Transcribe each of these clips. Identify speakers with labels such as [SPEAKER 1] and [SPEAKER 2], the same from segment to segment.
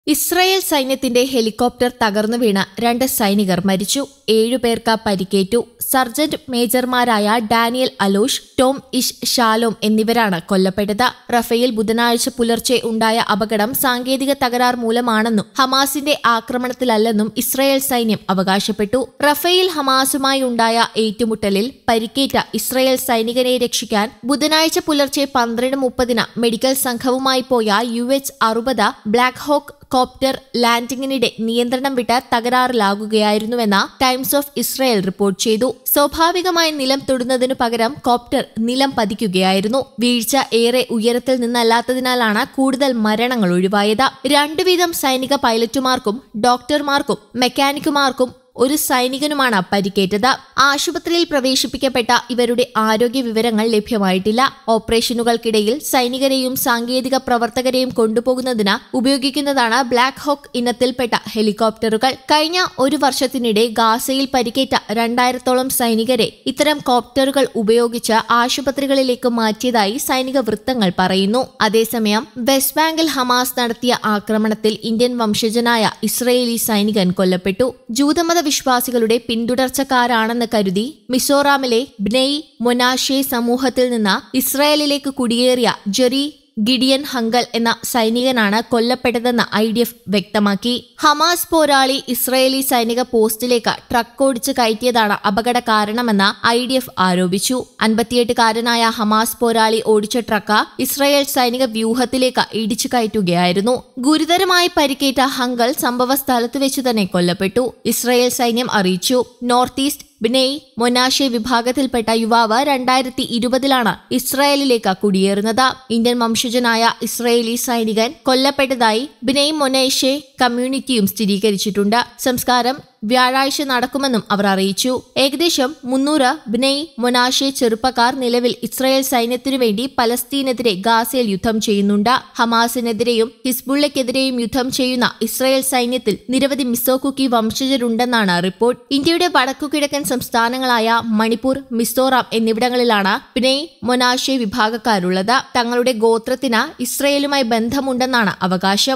[SPEAKER 1] Israel സൈന്യത്തിന്റെ helicopter തകർന്നു വീണ് 2 സൈനികർ മരിച്ചു. 7 പേർക്ക് പരിക്കേറ്റു. സർജന്റ് മേജർമാരായ Daniel Alosh, Tom Ish Shalom എന്നിവരാണ് കൊല്ലപ്പെട്ടത്. റഫേൽ ബുധനാഴ്ച പുലർച്ചെ ഉണ്ടായ അപകടം സാങ്കേതിക തകരാർ മൂലമാണെന്നും ഹമാസിന്റെ ആക്രമണത്തിലല്ലെന്നും ഇസ്രായേൽ സൈന്യം അവകാശപ്പെട്ടു. റഫേൽ ഹമാസുമായി ഉണ്ടായ ഏറ്റുമുട്ടലിൽ പരിക്കേറ്റ ഇസ്രായേൽ സൈനികനെ രക്ഷിക്കാൻ ബുധനാഴ്ച പുലർച്ചെ 12:30 മെഡിക്കൽ സംഘവുമായി പോയ UH-60 ബ്ലാക്ക് ഹോക്ക് കോപ്റ്റർ ലാൻഡിംഗിനിടെ നിയന്ത്രണം വിട്ട് തകരാറിലാകുകയായിരുന്നുവെന്ന് ടൈംസ് ഓഫ് ഇസ്രായേൽ റിപ്പോർട്ട് ചെയ്തു. സ്വാഭാവികമായി നിലം തൊടുന്നതിനു പകരം കോപ്റ്റർ നിലം പതിക്കുകയായിരുന്നു. വീഴ്ച ഏറെ ഉയരത്തിൽ നിന്നല്ലാത്തതിനാലാണ് കൂടുതൽ മരണങ്ങൾ ഒഴിവായത്. 2 വീതം സൈനിക പൈലറ്റുമാർക്കും ഡോക്ടർമാർക്കും മെക്കാനിക്കുമാർക്കും ഒരു സൈനികനുമാണ് പരിക്കേറ്റത്. ആശുപത്രിയിൽ പ്രവേശിപ്പിക്കപ്പെട്ട ഇവരുടെ ആരോഗ്യ വിവരങ്ങൾ ലഭ്യമായിട്ടില്ല. ഓപ്പറേഷനുകൾക്കിടയിൽ സൈനികരെയും സാങ്കേതിക പ്രവർത്തകരെയും കൊണ്ടുപോകുന്നതിന് ഉപയോഗിക്കുന്നതാണ് ബ്ലാക്ക് ഹോക്ക് ഇനത്തിൽപ്പെട്ട ഹെലികോപ്റ്ററുകൾ. കഴിഞ്ഞ 1 വർഷത്തിനിടെ ഗാസയിൽ പരിക്കേറ്റ 2000-ഓളം സൈനികരെ ഇത്തരം കോപ്റ്ററുകൾ ഉപയോഗിച്ച് ആശുപത്രികളിലേക്ക് മാറ്റിയതായി സൈനിക വൃത്തങ്ങൾ പറയുന്നു. അതേസമയം വെസ്റ്റ് ബാങ്കിൽ ഹമാസ് നടത്തിയ ആക്രമണത്തിൽ ഇന്ത്യൻ വംശജനായ ഇസ്രയേലി സൈനികൻ കൊല്ലപ്പെട്ടു. ജൂതമത വിശ്വാസികളുടെ പിന്തുടർച്ചക്കാരാണെന്ന് കരുതി മിസോറാമിലെ ബ്നെയ് മൊനാഷെ സമൂഹത്തിൽ നിന്ന് ഇസ്രായേലിലേക്ക് കുടിയേറിയ ജെറി ഗിഡിയൻ ഹങ്കൽ എന്ന സൈനികനാണ് കൊല്ലപ്പെട്ടതെന്ന് IDF വ്യക്തമാക്കി. ഹമാസ് പോരാളി ഇസ്രായേലി സൈനിക പോസ്റ്റിലേക്ക് ട്രക്ക് ഓടിച്ച് കയറ്റിയതാണ് അപകട കാരണമെന്ന് IDF ആരോപിച്ചു. 58-കാരനായ ഹമാസ് പോരാളി ഓടിച്ച ട്രക്ക് ഇസ്രായേൽ സൈനിക വ്യൂഹത്തിലേക്ക് ഇടിച്ചു കയറ്റുകയായിരുന്നു. ഗുരുതരമായി പരിക്കേറ്റ ഹങ്കൽ സംഭവ സ്ഥലത്ത് വെച്ച് തന്നെ കൊല്ലപ്പെട്ടു. ഇസ്രായേൽ സൈന്യം അറിയിച്ചു. നോർത്ത് ഈസ്റ്റ് ബ്നെയ് മൊനാഷെ വിഭാഗത്തിൽപ്പെട്ട യുവാവ് 2020-ലാണ് ഇസ്രായേലിലേക്ക് കുടിയേറുന്നത്. ഇന്ത്യൻ വംശജനായ ഇസ്രായേലി സൈനികൻ കൊല്ലപ്പെട്ടതായി ബ്നെയ് മൊനാഷെ കമ്മ്യൂണിറ്റിയും സ്ഥിരീകരിച്ചിട്ടുണ്ട്. സംസ്കാരം വ്യാഴാഴ്ച നടക്കുമെന്നും അവർ അറിയിച്ചു. ഏകദേശം 300 ബ്നെയ് മൊനാഷെ ചെറുപ്പക്കാർ നിലവിൽ ഇസ്രായേൽ സൈന്യത്തിനു വേണ്ടി പലസ്തീനെതിരെ ഗാസയിൽ യുദ്ധം ചെയ്യുന്നുണ്ട്. ഹമാസിനെതിരെയും ഹിസ്ബുള്ളയ്ക്കെതിരെയും യുദ്ധം ചെയ്യുന്ന ഇസ്രായേൽ സൈന്യത്തിൽ നിരവധി മിസോകുക്കി വംശജരുണ്ടെന്നാണ് റിപ്പോർട്ട്. ഇന്ത്യയുടെ വടക്കുകിഴക്കൻ സംസ്ഥാനങ്ങളായ മണിപ്പൂർ, മിസോറാം എന്നിവിടങ്ങളിലാണ് ബ്നെയ് മൊനാഷെ വിഭാഗക്കാരുള്ളത്. തങ്ങളുടെ ഗോത്രത്തിന് ഇസ്രായേലുമായി ബന്ധമുണ്ടെന്നാണ് അവകാശം.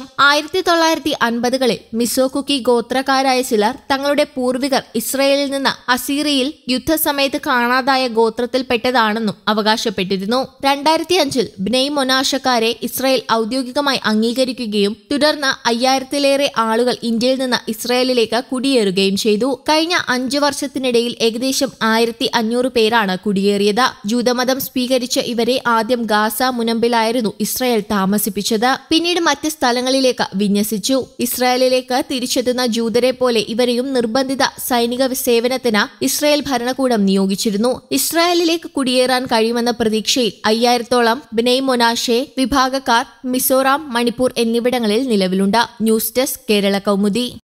[SPEAKER 1] 1950-കളിൽ മിസോകുക്കി ഗോത്രക്കാരായ ചിലർ തങ്ങളുടെ പൂർവികർ ഇസ്രായേലിൽ നിന്ന് അസീറിയയിൽ യുദ്ധസമയത്ത് കാണാതായ ഗോത്രത്തിൽപ്പെട്ടതാണെന്നും അവകാശപ്പെട്ടിരുന്നു. 2005-ൽ ബ്നെയ് മൊനാഷക്കാരെ ഇസ്രായേൽ ഔദ്യോഗികമായി അംഗീകരിക്കുകയും തുടർന്ന് 5000-ലേറെ ആളുകൾ ഇന്ത്യയിൽ നിന്ന് ഇസ്രായേലിലേക്ക് കുടിയേറുകയും ചെയ്തു. കഴിഞ്ഞ 5 വർഷത്തിനിടയിൽ ഏകദേശം 1500 പേരാണ് കുടിയേറിയത്. ജൂതമതം സ്വീകരിച്ച ഇവരെ ആദ്യം ഗാസ മുനമ്പിലായിരുന്നു ഇസ്രായേൽ താമസിപ്പിച്ചത്. പിന്നീട് മറ്റ് സ്ഥലങ്ങളിലേക്ക് വിന്യസിച്ചു. ഇസ്രായേലിലേക്ക് തിരിച്ചെത്തുന്ന ജൂതരെ പോലെ ഇവരെയും നിർബന്ധിത സൈനിക സേവനത്തിന് ഇസ്രായേൽ ഭരണകൂടം നിയോഗിച്ചിരുന്നു. ഇസ്രായേലിലേക്ക് കുടിയേറാൻ കഴിയുമെന്ന പ്രതീക്ഷയിൽ 5000-ഓളം ബ്നെയ് മൊനാഷെ വിഭാഗക്കാർ മിസോറാം, മണിപ്പൂർ എന്നിവിടങ്ങളിൽ നിലവിലുണ്ട്. News desk, Kerala Kaumudi.